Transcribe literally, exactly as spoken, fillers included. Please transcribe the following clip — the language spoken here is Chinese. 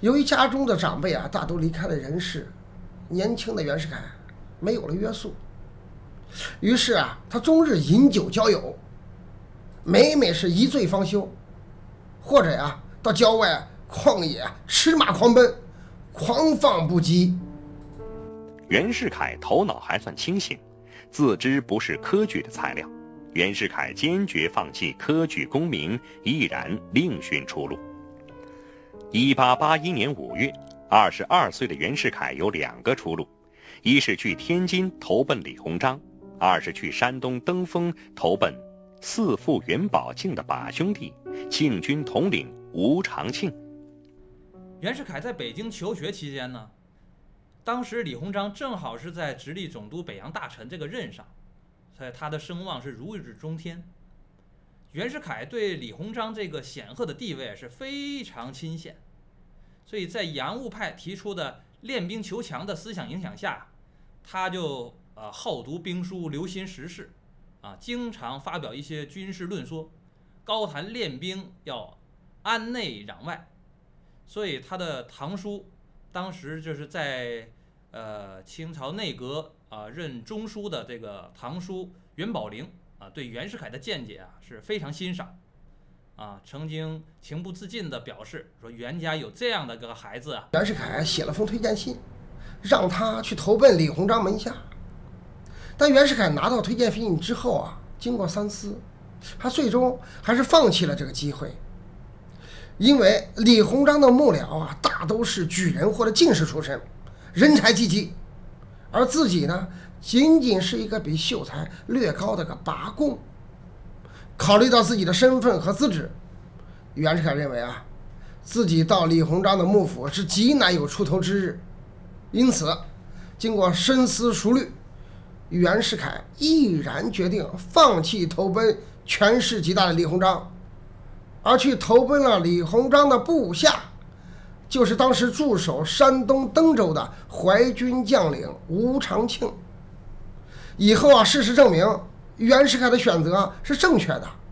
由于家中的长辈啊大都离开了人世，年轻的袁世凯没有了约束，于是啊他终日饮酒交友，每每是一醉方休，或者呀到郊外旷野驰马狂奔，狂放不羁。 袁世凯头脑还算清醒，自知不是科举的材料，袁世凯坚决放弃科举功名，毅然另寻出路。一八八一年五月，二十二岁的袁世凯有两个出路，一是去天津投奔李鸿章，二是去山东登封投奔四父元宝庆的把兄弟庆军统领吴长庆。 袁世凯在北京求学期间呢，当时李鸿章正好是在直隶总督北洋大臣这个任上，所以他的声望是如日中天。袁世凯对李鸿章这个显赫的地位是非常钦羡，所以在洋务派提出的练兵求强的思想影响下，他就呃好读兵书，留心时事，啊，经常发表一些军事论说，高谈练兵要安内攘外。所以他的堂叔当时就是在呃清朝内阁啊、呃、任中书的这个堂叔袁宝龄啊，对袁世凯的见解啊是非常欣赏，啊，曾经情不自禁地表示说袁家有这样的个孩子啊。 袁世凯写了封推荐信，让他去投奔李鸿章门下。但袁世凯拿到推荐信之后啊，经过三思，他最终还是放弃了这个机会。因为李鸿章的幕僚啊，大都是举人或者进士出身，人才济济，而自己呢，仅仅是一个比秀才略高的个拔贡。考虑到自己的身份和资质，袁世凯认为啊，自己到李鸿章的幕府是极难有出头之日，因此，经过深思熟虑，袁世凯毅然决定放弃投奔权势极大的李鸿章，而去投奔了李鸿章的部下，就是当时驻守山东登州的淮军将领吴长庆。以后啊，事实证明，袁世凯的选择是正确的。